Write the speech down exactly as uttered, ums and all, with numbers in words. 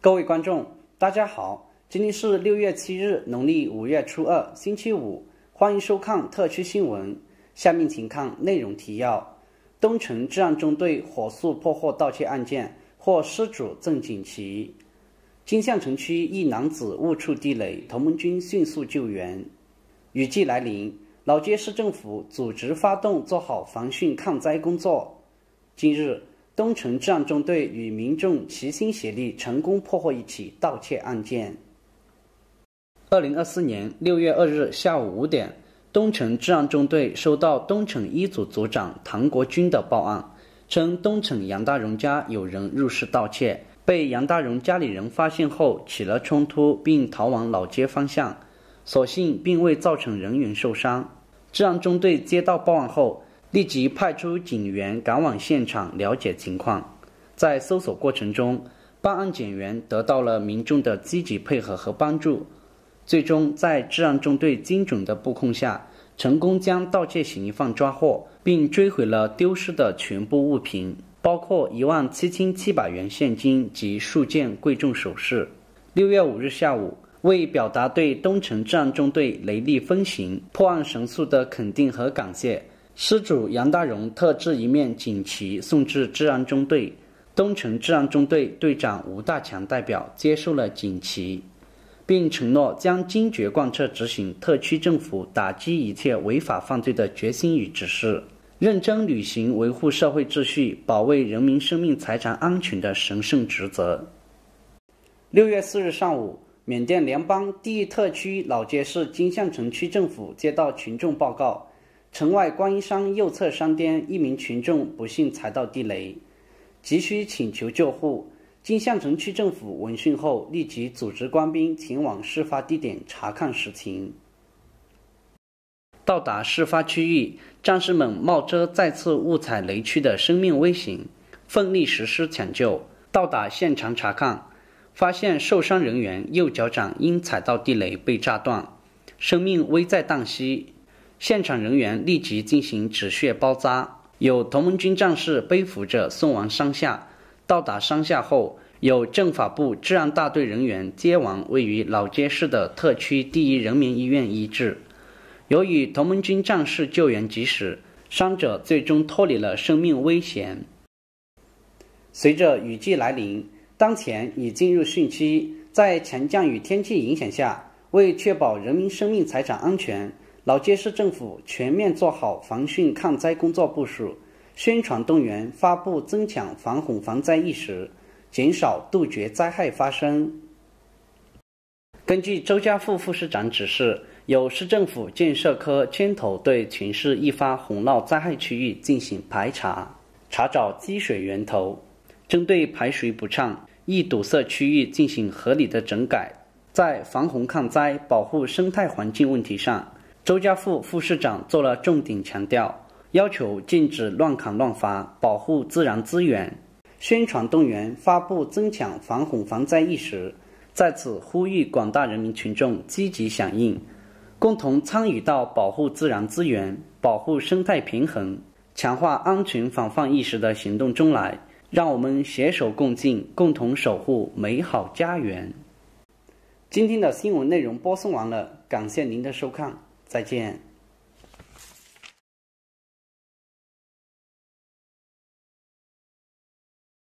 各位观众，大家好，今天是六月七日，农历五月初二，星期五，欢迎收看特区新闻。下面请看内容提要：东城治安中队火速破获盗窃案件，获失主赠锦旗。金象城区一男子误触地雷，同盟军迅速救援。雨季来临，老街市政府组织发动做好防汛抗灾工作。今日，东城治安中队与民众齐心协力，成功破获一起盗窃案件。二零二四年六月二日下午五点，东城治安中队收到东城一组组长唐国军的报案，称东城杨大荣家有人入室盗窃，被杨大荣家里人发现后起了冲突，并逃往老街方向，所幸并未造成人员受伤。治安中队接到报案后，立即派出警员赶往现场了解情况。在搜索过程中，办案检员得到了民众的积极配合和帮助，最终在治安中队精准的布控下，成功将盗窃嫌疑犯抓获，并追回了丢失的全部物品，包括一万七千七百元现金及数件贵重首饰。六月五日下午，为表达对东城治安中队雷厉风行、破案神速的肯定和感谢，失主杨大荣特制一面锦旗送至治安中队，东城治安中队队长吴大强代表接受了锦旗，并承诺将坚决贯彻执行特区政府打击一切违法犯罪的决心与指示，认真履行维护社会秩序、保卫人民生命财产安全的神圣职责。六月四日上午，缅甸联邦第一特区老街市金象城区政府接到群众报告，城外观音山右侧山巅一名群众不幸踩到地雷，急需请求救护。金象城区政府闻讯后，立即组织官兵前往事发地点查看实情。到达事发区域，战士们冒着再次误踩雷区的生命危险，奋力实施抢救。到达现场查看，发现受伤人员右脚掌因踩到地雷被炸断，生命危在旦夕。现场人员立即进行止血包扎，有同盟军战士背负着送往山下。到达山下后，有政法部治安大队人员接往位于老街市的特区第一人民医院医治。由于同盟军战士救援及时，伤者最终脱离了生命危险。随着雨季来临，当前已进入汛期，在强降雨天气影响下，为确保人民生命财产安全，老街市政府全面做好防汛抗灾工作部署，宣传动员发布增强防洪防灾意识，减少杜绝灾害发生。根据周家富副市长指示，由市政府建设科牵头对全市易发洪涝灾害区域进行排查，查找积水源头，针对排水不畅、易堵塞区域进行合理的整改。在防洪抗灾、保护生态环境问题上，周家富副市长做了重点强调，要求禁止乱砍乱伐，保护自然资源，宣传动员发布增强防洪防灾意识，在此呼吁广大人民群众积极响应，共同参与到保护自然资源、保护生态平衡、强化安全防范意识的行动中来，让我们携手共进，共同守护美好家园。今天的新闻内容播送完了，感谢您的收看，再见。